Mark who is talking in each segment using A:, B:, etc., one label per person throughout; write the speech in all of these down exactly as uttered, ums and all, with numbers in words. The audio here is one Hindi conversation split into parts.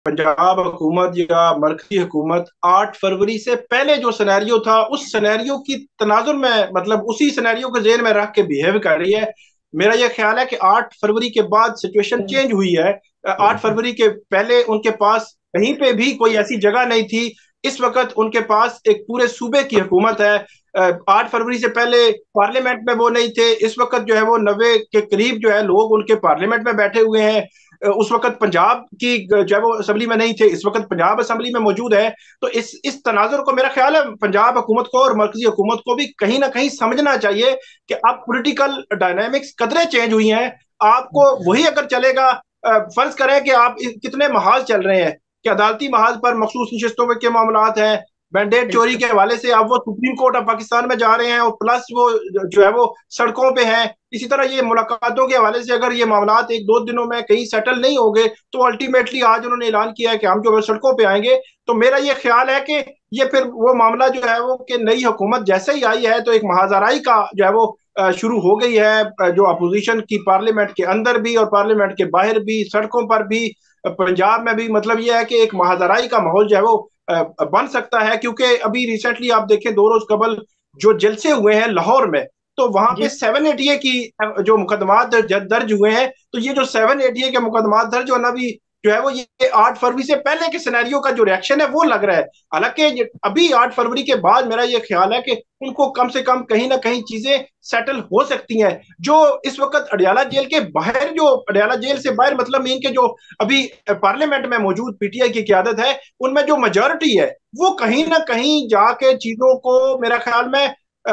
A: पंजाब हुकूमत या मरकजी हुकूमत आठ फरवरी से पहले जो सिनेरियो था उस सिनेरियो की तनाजुर में, मतलब उसी सिनेरियो को जेन में रख के बिहेव कर रही है। मेरा यह ख्याल है कि आठ फरवरी के बाद सिचुएशन चेंज हुई है। आठ फरवरी के पहले उनके पास कहीं पे भी कोई ऐसी जगह नहीं थी। इस वक्त उनके पास एक पूरे सूबे की हुकूमत है। आठ फरवरी से पहले पार्लियामेंट में वो नहीं थे। इस वक्त जो है वो नब्बे के करीब जो है लोग उनके पार्लियामेंट में बैठे हुए हैं। उस वक्त पंजाब की जो है वो असेंबली में नहीं थे, इस वक्त पंजाब असेंबली में मौजूद है। तो इस इस तनाजुर को मेरा ख्याल है पंजाब हुकूमत को और मरकजी हुकूमत को भी कहीं ना कहीं समझना चाहिए कि अब पॉलिटिकल डायनामिक्स कदरें चेंज हुई हैं। आपको वही अगर चलेगा, फर्ज करें कि आप कितने महाज चल रहे हैं कि अदालती महाज पर मखसूस नशिस्तों के मामलात हैं, मैंडेट चोरी के हवाले से अब वो सुप्रीम कोर्ट ऑफ पाकिस्तान में जा रहे हैं, और प्लस वो जो है वो सड़कों पे हैं। इसी तरह ये मुलाकातों के हवाले से अगर ये मामलात एक दो दिनों में कहीं सेटल नहीं होंगे तो अल्टीमेटली आज उन्होंने ऐलान किया है कि हम जो है सड़कों पे आएंगे। तो मेरा ये ख्याल है कि ये फिर वो मामला जो है वो कि नई हुकूमत जैसे ही आई है तो एक महाजराई का जो है वो शुरू हो गई है, जो अपोजिशन की पार्लियामेंट के अंदर भी और पार्लियामेंट के बाहर भी, सड़कों पर भी, पंजाब में भी। मतलब यह है कि एक महाजराई का माहौल जो है वो बन सकता है, क्योंकि अभी रिसेंटली आप देखें दो रोज कबल जो जलसे हुए हैं लाहौर में, तो वहां पे सेवन एटीए की जो मुकदमात दर्ज हुए हैं। तो ये जो सेवन एटीए के मुकदमात दर्ज होना भी जो है वो ये आठ फरवरी से पहले के सिनेरियो का जो रिएक्शन है वो लग रहा है। हालांकि अभी आठ फरवरी के बाद मेरा ये ख्याल है कि उनको कम से कम कहीं ना कहीं चीजें सेटल हो सकती हैं। जो इस वक्त अडयाला जेल के बाहर, जो अडयाला जेल से बाहर मतलब इनके जो अभी पार्लियामेंट में मौजूद पीटीआई की क्यादत है, उनमें जो मेजोरिटी है वो कहीं ना कहीं जाके चीजों को मेरा ख्याल में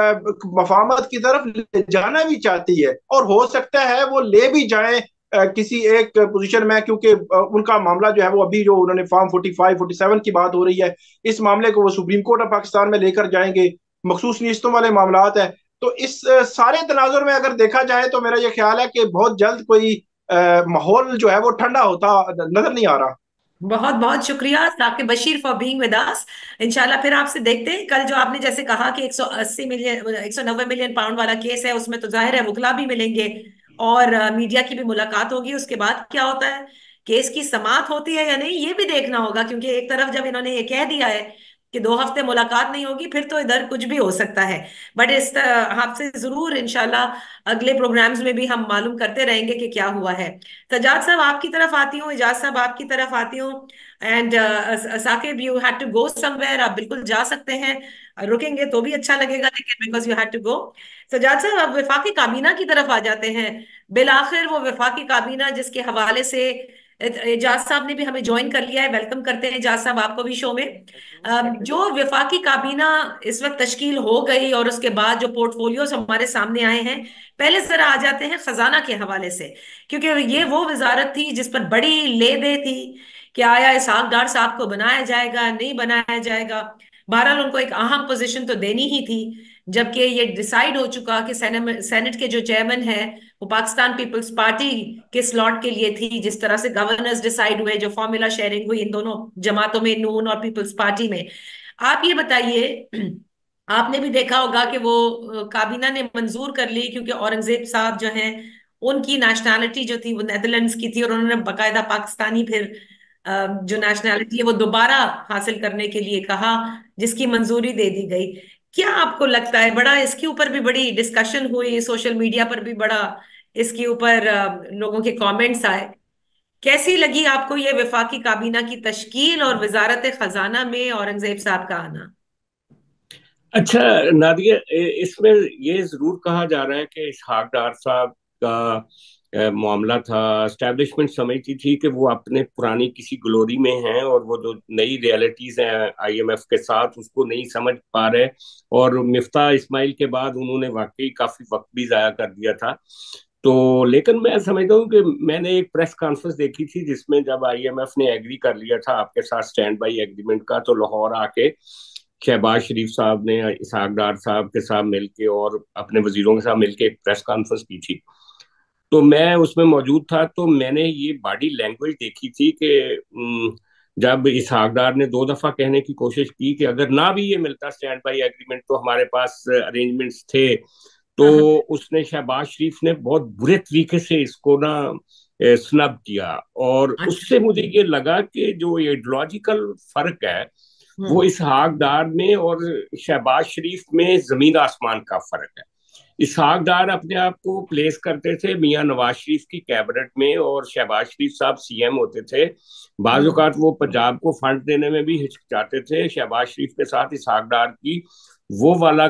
A: मफामत की तरफ ले जाना भी चाहती है, और हो सकता है वो ले भी जाए किसी एक पोजीशन में, क्योंकि उनका मामला जो है वो अभी जो उन्होंने form forty five forty seven की बात हो रही है, इस मामले को वो सुप्रीम कोर्ट ऑफ पाकिस्तान में लेकर जाएंगे। मखसूस नियस्तों वाले मामलात है। तो इस सारे तनाजुर में अगर देखा जाए तो मेरा ये ख्याल है कि बहुत जल्द कोई माहौल जो है वो ठंडा होता नजर नहीं आ रहा।
B: बहुत बहुत शुक्रिया Saqib Bashir for being with us. इंशाल्लाह फिर आपसे देखते हैं। कल जो आपने जैसे कहा कि एक सौ अस्सी मिलियन एक सौ नब्बे मिलियन पाउंड वाला केस है, उसमें तो जाहिर है वकला भी मिलेंगे और अ, मीडिया की भी मुलाकात होगी। उसके बाद क्या होता है, केस की समाअत होती है या नहीं, ये भी देखना होगा, क्योंकि एक तरफ जब इन्होंने ये कह दिया है कि दो हफ्ते मुलाकात नहीं होगी, फिर तो इधर कुछ भी हो सकता है। बट इस तरह आपसे जरूर इंशाल्लाह अगले प्रोग्राम्स में भी हम मालूम करते रहेंगे कि क्या हुआ है। सजाद साहब आपकी तरफ आती हूँ, इजाज साहब आपकी तरफ आती हूँ। And Saqib, you had to go somewhere, आप बिल्कुल जा सकते हैं। रुकेंगे तो भी अच्छा लगेगा, लेकिन because you had to go. Sajjad साहब अब वफाकी काबीना की तरफ आ जाते हैं। बिल आखिर वो वफाकी काबीना जिसके हवाले से एजाज साहब ने भी हमें ज्वाइन कर लिया है। वेलकम करते हैं एजाज साहब आपको भी शो में। अम, जो वफाकी काबीना इस वक्त तश्कील हो गई और उसके बाद जो पोर्टफोलियोज हमारे सामने आए हैं, पहले जरा आ जाते हैं खजाना के हवाले से, क्योंकि ये वो वजारत थी जिस पर बड़ी ले दे थी कि आया इसहाक डार साहब को बनाया जाएगा नहीं बनाया जाएगा। बहरहाल उनको एक अहम पोजीशन तो देनी ही थी, जबकि ये डिसाइड हो चुका कि सेने- सेनेट के जो चेयरमैन है वो पाकिस्तान पीपल्स पार्टी के स्लॉट के लिए थी। जिस तरह से गवर्नर्स डिसाइड हुए, जो फॉर्मूला शेयरिंग हुई इन दोनों जमातों में, नून और पीपल्स पार्टी में। आप ये बताइए, आपने भी देखा होगा कि वो अ, काबीना ने मंजूर कर ली, क्योंकि औरंगजेब साहब जो हैं उनकी नेशनैलिटी जो थी वो नेदरलैंड्स की थी, और उन्होंने बकायदा पाकिस्तानी फिर अ, जो नेशनैलिटी है वो दोबारा हासिल करने के लिए कहा, जिसकी मंजूरी दे दी गई। क्या आपको लगता है, बड़ा इसके ऊपर भी बड़ी डिस्कशन हुई, सोशल मीडिया पर भी बड़ा इसके ऊपर अ, लोगों के कमेंट्स आए। कैसी लगी आपको ये वफाकी काबीना की तश्कील और वजारत खजाना में औरंगजेब साहब का आना?
C: अच्छा नादिया, ए- इसमें ये जरूर कहा जा रहा है कि इसहाक डार साहब का अ, मामला था। एस्टेब्लिशमेंट समझती थी कि वो अपने पुरानी किसी ग्लोरी में हैं और वो जो नई रियलिटीज हैं आईएमएफ के साथ उसको नहीं समझ पा रहे। और मिफ्ता इस्माइल के बाद उन्होंने वाकई काफी वक्त भी जाया कर दिया था। तो लेकिन मैं समझता हूँ कि मैंने एक प्रेस कॉन्फ्रेंस देखी थी जिसमें जब आईएमएफ ने एग्री कर लिया था आपके साथ स्टैंड बाई एग्रीमेंट का, तो लाहौर आके शहबाज शरीफ साहब ने इसहाक डार साहब के साथ मिलके और अपने वजीरों के साथ मिलके एक प्रेस कॉन्फ्रेंस की थी। तो मैं उसमें मौजूद था, तो मैंने ये बॉडी लैंग्वेज देखी थी कि उम, जब इसहाक डार ने दो दफा कहने की कोशिश की कि अगर ना भी ये मिलता स्टैंड बाई एग्रीमेंट तो हमारे पास अरेंजमेंट्स थे, तो
B: हाँ हाँ।
C: उसने शहबाज शरीफ ने बहुत बुरे तरीके से इसको ना स्नब किया। और
B: अच्छा।
C: उससे मुझे ये लगा कि जो आइडियोलॉजिकल फर्क है वो
B: हम्म।
C: इसहाक डार में और शहबाज शरीफ में जमीन आसमान का फर्क है। इसहाक डार अपने आप को प्लेस करते थे मियां नवाज शरीफ की कैबिनेट में, और शहबाज शरीफ साहब सीएम होते थे। बाज़
B: हम्म।
C: औक़ात वो पंजाब को फंड देने में भी हिचकिचाते थे। शहबाज शरीफ के साथ इसहाक डार की वो वाला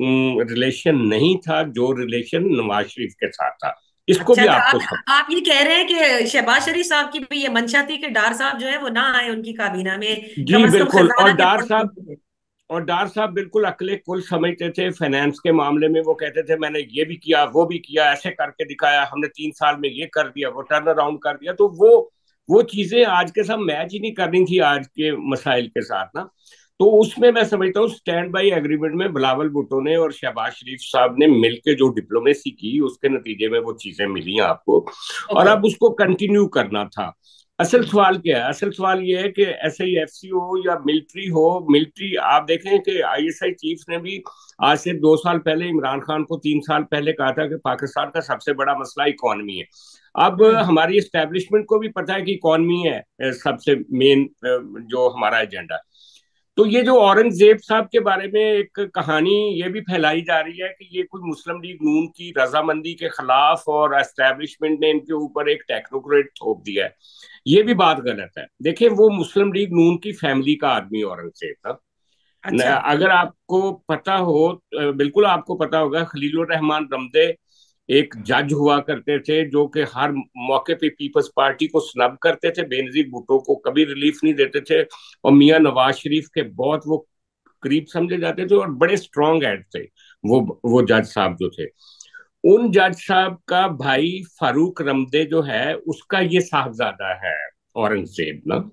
C: रिलेशन नहीं था जो रिलेशन नवाज शरीफ के साथ था। इसको
B: अच्छा,
C: भी
B: तो
C: आपको
B: आप
C: समझ।
B: आप ये कह रहे हैं कि शहबाज शरीफ साहब की भी ये मंशा थी कि डार साहब जो है वो ना आए उनकी काबीना में,
C: जी
B: कम अज कम
C: बिल्कुल। और
B: खजाना के
C: डार
B: पद
C: साहब
B: पे।
C: और डार साहब बिल्कुल अकले कुल समझते थे फाइनेंस के मामले में। वो कहते थे मैंने ये भी किया वो भी किया, ऐसे करके दिखाया, हमने तीन साल में ये कर दिया, वो टर्न अराउंड कर दिया। तो वो वो चीजें आज के साथ मैच ही नहीं करनी थी आज के मसाइल के साथ ना। तो उसमें मैं समझता हूँ स्टैंड बाई एग्रीमेंट में बिलावल भुट्टो ने और शहबाज शरीफ साहब ने मिलकर जो डिप्लोमेसी की उसके नतीजे में वो चीजें मिली आपको, और
B: ओके।
C: अब उसको कंटिन्यू करना था। असल सवाल क्या है? असल सवाल ये है कि एस आई एफ सी हो या मिलिट्री हो, मिलिट्री आप देखें कि आई एस आई चीफ ने भी आज से दो साल पहले इमरान खान को तीन साल पहले कहा था कि पाकिस्तान का सबसे बड़ा मसला इकॉनमी है। अब
B: हम्म।
C: हमारी एस्टेब्लिशमेंट को भी पता है कि इकॉनमी है सबसे मेन जो हमारा एजेंडा। तो ये जो औरंगजेब साहब के बारे में एक कहानी ये भी फैलाई जा रही है कि ये कोई मुस्लिम लीग नून की रजामंदी के खिलाफ और एस्टेब्लिशमेंट ने इनके ऊपर एक टेक्नोक्रेट थोप दिया है, ये भी बात गलत है। देखिए वो मुस्लिम लीग नून की फैमिली का आदमी औरंगजेब था।
B: अच्छा।
C: अगर आपको पता हो, बिल्कुल आपको पता होगा, खलीलुर रहमान रमदे एक जज हुआ करते थे जो कि हर मौके पे पीपल्स पार्टी को स्नब करते थे, बेनजीर भुट्टो को कभी रिलीफ नहीं देते थे, और मियां नवाज शरीफ के बहुत वो करीब समझे जाते थे और बड़े स्ट्रॉन्ग हेड थे वो वो जज साहब जो थे। उन जज साहब का भाई फारूक रमदे जो है उसका ये साहबजादा है औरंगजेब ना।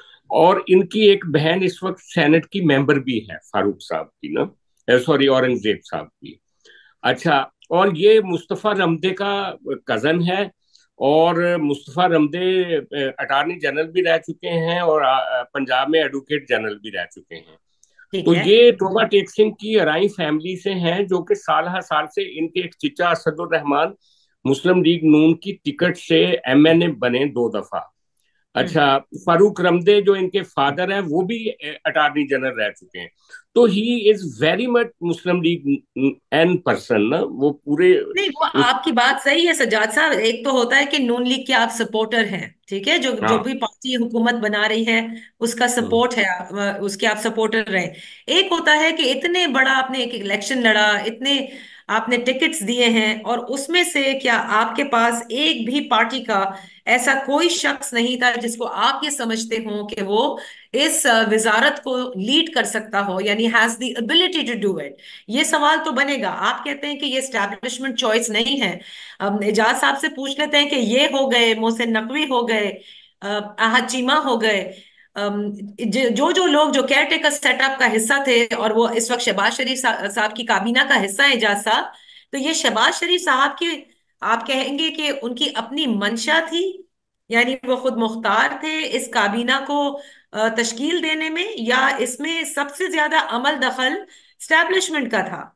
C: और इनकी एक बहन इस वक्त सेनेट की मेंबर भी है फारूक साहब की ना, सॉरी औरंगजेब साहब की। अच्छा, और ये मुस्तफ़ा रमदे का कजन है, और मुस्तफ़ा रमदे अटॉर्नी जनरल भी रह चुके हैं और आ, पंजाब में एडवोकेट जनरल भी रह चुके हैं।
B: ठीक
C: तो
B: है।
C: ये तोबा टेक सिंह की अराई फैमिली से हैं जो कि साल हर साल से इनके एक चिचा असदुर रहमान मुस्लिम लीग नून की टिकट से एम एन ए बने दो दफा।
B: हम्म।
C: अच्छा, फारूक रमदे जो इनके फादर हैं वो भी अटॉर्नी जनरल रह चुके हैं। तो he is very much Muslim League an person ना, वो पूरे
B: नहीं, वो
C: उस।
B: आपकी बात सही है सज्जाद साहब। एक तो होता है कि नून लीग के आप सपोर्टर हैं, ठीक है, जो जो
C: हाँ।
B: भी पार्टी हुकूमत बना रही है उसका
C: हम्म।
B: सपोर्ट है, अ, उसके आप सपोर्टर रहे। एक होता है कि इतने बड़ा आपने एक इलेक्शन लड़ा, इतने आपने टिकट्स दिए हैं, और उसमें से क्या आपके पास एक भी पार्टी का ऐसा कोई शख्स नहीं था जिसको आप ये समझते हो कि वो इस अ, वजारत को लीड कर सकता हो, यानी has the ability to do it? ये सवाल तो बनेगा। आप कहते हैं कि ये स्टैब्लिशमेंट चॉइस नहीं है। अब एजाज साहब से पूछ लेते हैं कि ये हो गए, मोहसिन नकवी हो गए, अ, आहद चीमा हो गए, अम, ज- जो जो लोग जो केयर टेकर सेटअप का हिस्सा थे, और वो इस वक्त शहबाज शरीफ सा- साहब की काबीना का हिस्सा है एजाज साहब। तो ये शहबाज शरीफ साहब की, आप कहेंगे कि उनकी अपनी मंशा थी, यानी वो खुद मुख्तार थे इस काबीना को अ, तश्कील देने में, या इसमें सबसे ज्यादा अमल दखल स्टैब्लिशमेंट का था?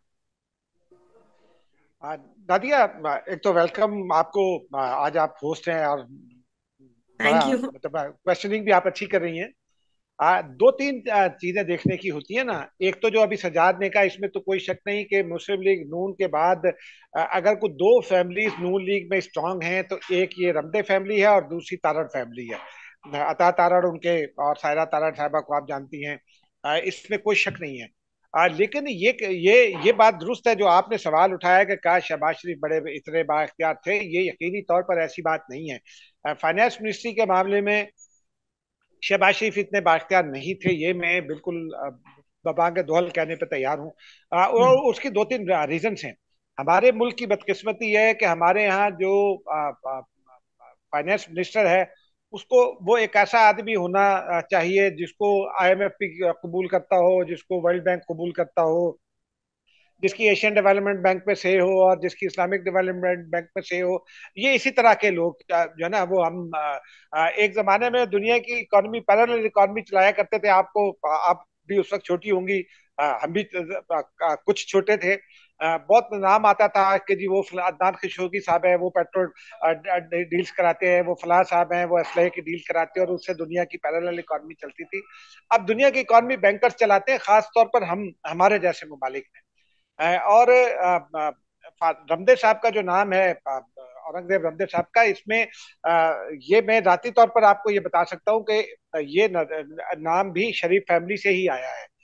D: आ, नादिया, आ, एक तो वेलकम आपको। आ, आज आप होस्ट हैं और बड़ा
B: थैंक यू।
D: मतलब क्वेश्चनिंग भी आप अच्छी कर रही हैं। आ, दो तीन आ, चीजें देखने की होती है ना। एक तो जो अभी सजाद ने कहा, इसमें तो कोई शक नहीं कि मुस्लिम लीग नून के बाद आ, अगर कोई दो फैमिलीज नून लीग में स्ट्रांग हैं तो एक ये रमदे फैमिली है और दूसरी तारड़ फैमिली है। अता तारड़ उनके और सायरा तारड़ साहबा को आप जानती हैं। आ, इसमें कोई शक नहीं है। आ, लेकिन ये ये ये बात दुरुस्त है जो आपने सवाल उठाया कि काश शहबाज शरीफ बड़े इतने बाइख्तियार थे। ये यकीनी तौर पर ऐसी बात नहीं है। फाइनेंस मिनिस्ट्री के मामले में शहबाज शरीफ इतने बाख्तियार नहीं थे, ये मैं बिल्कुल बबांग दोहल कहने पर तैयार हूँ। और
B: हम्म।
D: उसकी दो तीन रीजंस हैं। हमारे मुल्क की बदकिस्मती यह है कि हमारे यहाँ जो फाइनेंस मिनिस्टर है उसको वो एक ऐसा आदमी होना चाहिए जिसको आई एम एफ भी कबूल करता हो, जिसको वर्ल्ड बैंक कबूल करता हो, जिसकी एशियन डेवलपमेंट बैंक में से हो और जिसकी इस्लामिक डेवलपमेंट बैंक में से हो। ये इसी तरह के लोग जो है ना, वो हम एक जमाने में दुनिया की इकोनॉमी, पैरेलल इकोनॉमी चलाया करते थे। आपको आप भी उस वक्त छोटी होंगी, हम भी कुछ छोटे थे। बहुत नाम आता था कि जी वो अदनान खशोगी साहब है, वो पेट्रोल डील्स कराते हैं, वो फलां साहब हैं, वो असलहे की डील कराते हैं, और उससे दुनिया की पैरेलल इकॉनमी चलती थी। अब दुनिया की इकॉनमी बैंकर्स चलाते हैं, खास तौर पर हम हमारे जैसे ममालिक में। और रमदे साहब का जो नाम है, औरंगजेब रमदे साहब का, इसमें ये मैं जाती तौर पर आपको ये बता सकता हूँ कि ये नाम भी शरीफ फैमिली से ही आया है।